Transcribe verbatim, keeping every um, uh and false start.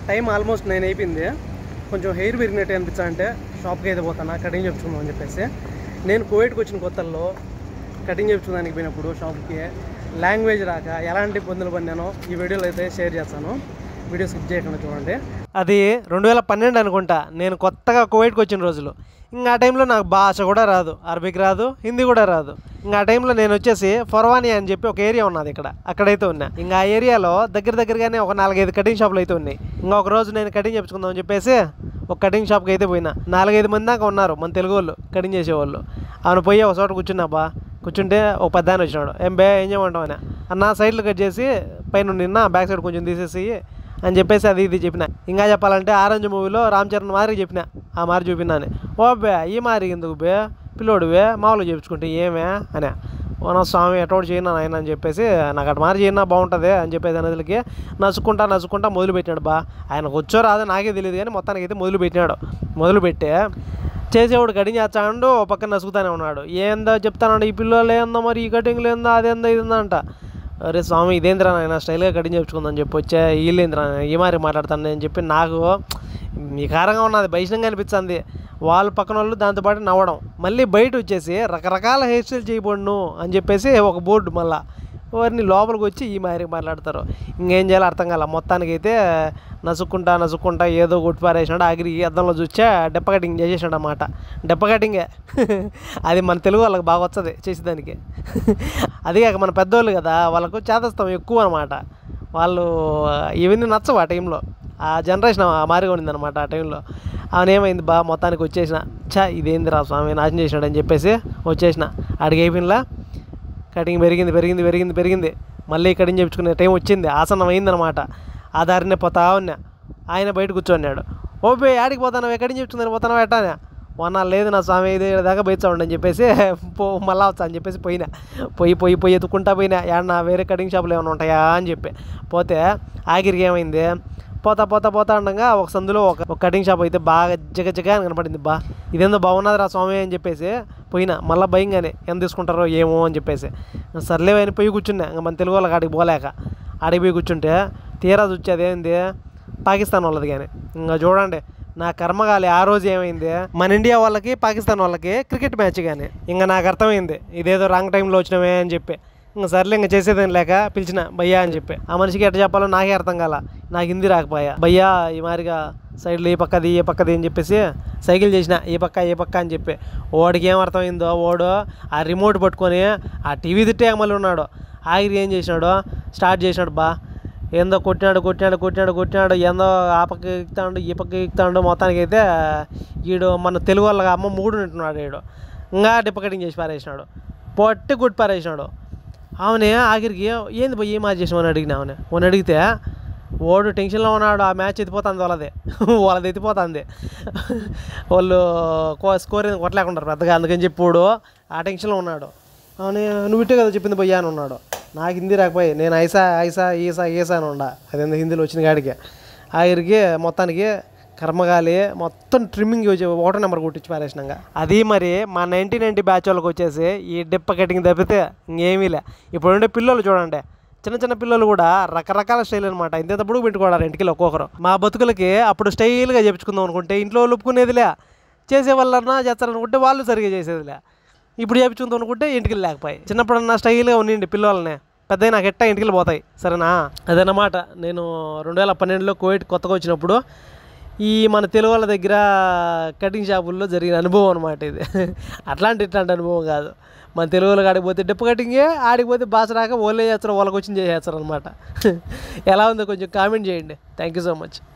Time almost nine అయిపోయింది. కొంచెం hair పెరిగినట్టు అనిపించా అంటే షాప్కి అయితే పోతాను కటింగ్ చెప్పుకుందాం అని చెప్పేసి. నేను కువైట్కి వచ్చిన కొత్తల్లో కటింగ్ చెప్పుకోవడానికి పోయినప్పుడు షాప్కి లాంగ్వేజ్ రాక ఎలాంటి ఇబ్బందులు పడినానో ఈ వీడియోలో అయితే షేర్ చేస్తాను. వీడియో స్కిప్ చేయకుండా చూడండి. అది రెండు వేల పన్నెండు అనుకుంటా, నేను కొత్తగా కువైట్కి వచ్చిన రోజులు. ఇంకా ఆ టైంలో నాకు భాష కూడా రాదు, అరబిక్ రాదు, హిందీ కూడా రాదు. ఇంకా ఆ టైంలో నేను వచ్చేసి ఫర్వానియా అని చెప్పి ఒక ఏరియా ఉన్నది ఇక్కడ, అక్కడైతే ఉన్నా. ఇంకా ఆ ఏరియాలో దగ్గర దగ్గరగానే ఒక నాలుగైదు కటింగ్ షాపులు అయితే ఉన్నాయి. ఇంకా ఒక రోజు నేను కటింగ్ చెప్పుకుందాం అని చెప్పేసి ఒక కటింగ్ షాప్కి అయితే పోయినా. నాలుగైదు మంది దాకా ఉన్నారు మన తెలుగు వాళ్ళు కటింగ్ చేసేవాళ్ళు. అవును పోయి ఒక చోట కూర్చున్నా బా. కూర్చుంటే ఒక పెద్ద ఆయన వచ్చినాడు. ఏం బే ఏం చేయమంటావు అని అన్న సైడ్లు కట్ చేసి పైన నిన్న బ్యాక్ సైడ్ కొంచెం తీసేసి అని చెప్పేసి అది ఇది చెప్పిన. ఇంకా చెప్పాలంటే ఆరెంజ్ మూవీలో రామ్ చరణ్ మాదిరి చెప్పిన, ఆ మారి చూపినాను. ఓ బే ఈ మారి ఎందుకు బే పిల్లోడువే మామూలుగా చెప్పుకుంటే ఏమే అని. ఓనా స్వామి ఎటోడు చేయనా ఆయన అని చెప్పేసి నాకు అటు మారి చేయనా బాగుంటుంది అని చెప్పేసి నదులకి నసుకుంటా నసుకుంటా మొదలుపెట్టినాడు బా. ఆయనకు వచ్చో రాదో నాకే తెలియదు కానీ మొత్తానికి అయితే మొదలుపెట్టినాడు. మొదలుపెట్టే చేసేవాడు కటింగ్ చేస్తాడు, ఓ పక్కన నసుకుతానే ఉన్నాడు. ఏందో చెప్తానండి ఈ పిల్లలు ఏందో మరి ఈ కటింగ్లు ఏందో అదేందో ఇదిందో అంట. అరే స్వామి ఇదేంద్రా నాయన స్టైల్గా కటింగ్ చేయించుకుందని చెప్పి వచ్చే వీళ్ళేంద్రా ఈ మారి మాట్లాడతాను అని చెప్పి నాకు మీ కారంగా ఉన్నది, భైషణంగా అనిపించింది. వాళ్ళు పక్కన వాళ్ళు దాంతోపాటు నవ్వడం. మళ్ళీ బయట వచ్చేసి రకరకాల హెయిర్ స్టైల్ చేయబడును అని చెప్పేసి ఒక బోర్డు మళ్ళీ వారిని లోపలికి వచ్చి ఈ మాదిరి మాట్లాడతారు. ఇంకేం చేయాలో అర్థం కాల. మొత్తానికి అయితే నసుక్కుంటా నసుక్కుంటా ఏదో కొట్టి పారేసినాడు. ఆఖరి అద్దంలో చూస్తే డెప్ప కటింగ్ చేసేసాడు అన్నమాట. డెప్ప కటింగే అది మన తెలుగు వాళ్ళకి బాగా వస్తుంది చేసేదానికి. అది కాక మన పెద్దోళ్ళు కదా, వాళ్ళకు చేతస్థం ఎక్కువ అనమాట. వాళ్ళు ఇవన్నీ నచ్చవు ఆ టైంలో. ఆ జనరేషన్ మారిగా ఉండిందనమాట ఆ టైంలో. ఆమె ఏమైంది బా మొత్తానికి వచ్చేసిన. చా ఇదేంది రా స్వామి నాశనం చేసినాడు అని చెప్పేసి వచ్చేసిన. అడిగి అయిపోయినలా కటింగ్ పెరిగింది పెరిగింది పెరిగింది పెరిగింది మళ్ళీ కటింగ్ చేయించుకునే టైం వచ్చింది, ఆసనం అయిందనమాట. ఆ దారినే పోతా ఉన్నా. ఆయన బయట కూర్చోన్నాడు. ఓపే ఆడికి పోతాను కటింగ్ చేయించుకుందని పోతాను ఎట్టానే వన్నా లేదు నా స్వామి ఇది దాకా బయట అని చెప్పేసి పో మళ్ళా వచ్చా అని చెప్పేసి పోయినా. పోయి పోయి పోయి ఎత్తుకుంటా పోయినా. ఏడన్నా వేరే కటింగ్ షాపులు ఏమైనా ఉంటాయా అని చెప్పి పోతే ఆఖరికి ఏమైంది, పోతా పోతా పోతా ఉండగా ఒక సందులో ఒక ఒక కటింగ్ షాప్ అయితే బాగా జగ జగ అని కనపడింది. బా ఇదేందో బాగున్నది రా స్వామి అని చెప్పేసి పోయినా. మళ్ళీ భయంగానే ఎంత తీసుకుంటారో ఏమో అని చెప్పేసి సర్లేవని అని పోయి కూర్చున్నా. ఇంకా మన తెలుగు వాళ్ళకి ఆడికి పోలేక ఆడికి పోయి కూర్చుంటే తీరా చూచి అదేంది పాకిస్తాన్ వాళ్ళది. కానీ ఇంకా చూడండి నా కర్మగాలి ఆ రోజు ఏమైంది, మన ఇండియా వాళ్ళకి పాకిస్తాన్ వాళ్ళకి క్రికెట్ మ్యాచ్. కానీ ఇంకా నాకు అర్థమైంది ఇదేదో రాంగ్ టైంలో వచ్చినవే అని చెప్పి ఇంకా సర్లే ఇంకా చేసేదేం లేక పిలిచిన భయ్యా అని చెప్పి. ఆ మనిషికి ఎట్లా చెప్పాలో నాకే అర్థం కాల, నాకు హిందీ రాకపోయా. భయ్యా ఈ మాదిరిగా సైడ్లో ఏ పక్కది ఏ పక్కది అని చెప్పేసి సైకిల్ చేసిన ఏ పక్క ఏ పక్క అని చెప్పి. వాడికి ఏం అర్థమైందో వాడు ఆ రిమోట్ పట్టుకొని ఆ టీవీ తిట్టే మళ్ళీ ఉన్నాడు. ఆగిరి ఏం చేసినాడు స్టార్ట్ చేసినాడు. బా ఏందో కొట్టినాడు కొట్టినాడు కొట్టినాడు కొట్టినాడు ఏందో ఆ పక్క ఎక్కుతాడు ఈ పక్క ఎక్కుతాడు. మొత్తానికి అయితే వీడు మన తెలుగు వాళ్ళగా అమ్మ మూడు నింటున్నాడు. వీడు ఇంకా డిప్ప కటింగ్ చేసి పారేసినాడు, పొట్టి కొట్టి పారేసినాడు. అవునే ఆఖరికి ఏంది పోయి ఏ మ్యాచ్ చేసినామని అడిగినా. అవునే అని అడిగితే ఓడు టెన్షన్లో ఉన్నాడు. ఆ మ్యాచ్ ఎత్తిపోతుంది వాళ్ళది వాళ్ళది ఎత్తిపోతుంది. వాళ్ళు స్కోర్ ఏది కొట్టలేకుంటారు పెద్దగా, అందుకని చెప్పాడు ఆ టెన్షన్లో ఉన్నాడు. అవునే నువ్వు ఇట్టే కదా చెప్పింది పోయా అని ఉన్నాడు. నాకు హిందీ రాకపోయి నేను ఐసా ఐసా ఈసా ఈసా అని ఉండా. అదేందో హిందీలో వచ్చిన కాడికి ఆఖరికి మొత్తానికి కర్మగాలి మొత్తం ట్రిమ్మింగ్ వచ్చి ఒకటో నెంబర్ కొట్టించి పారేసినాక. అది మరి మా నైన్టీన్ నైన్టీ బ్యాచ్ వాళ్ళకి వచ్చేసి ఈ డిప్ప కటింగ్ తప్పితే ఇంకేమీ లే. ఇప్పుడు ఉండే పిల్లలు చూడండి, చిన్న చిన్న పిల్లలు కూడా రకరకాల స్టైల్ అనమాట. ఇంతప్పుడు పెట్టుకోవడారు ఇంటికి ఒక్కొక్కరు. మా బతుకులకి అప్పుడు స్టైల్గా చెప్పుకుందాం అనుకుంటే ఇంట్లో ఒప్పుకునేదిలే, చేసే వాళ్ళన్నా చేస్తారనుకుంటే వాళ్ళు సరిగ్గా చేసేదిలే. ఇప్పుడు చేయించుకుందాం అనుకుంటే ఇంటికి లేకపోయి. చిన్నప్పుడన్నా స్టైల్గా ఉండండి పిల్లల్ని, పెద్ద నాకు ఎట్టా ఇంటికి పోతాయి సరేనా. అదనమాట నేను రెండు వేల పన్నెండులో కువైట్ కొత్తగా వచ్చినప్పుడు ఈ మన తెలుగు వాళ్ళ దగ్గర కటింగ్ షాపుల్లో జరిగిన అనుభవం అనమాట ఇది. అట్లాంటి ఇట్లాంటి అనుభవం కాదు. మన తెలుగు వాళ్ళకి ఆడికి పోతే డిప్ప కటింగే, ఆడికి పోతే భాష రాక ఓళ్ళే చేస్తారు వాళ్ళకి వచ్చి చేసేస్తారు అనమాట. ఎలా ఉందో కొంచెం కామెంట్ చేయండి. Thank you so much.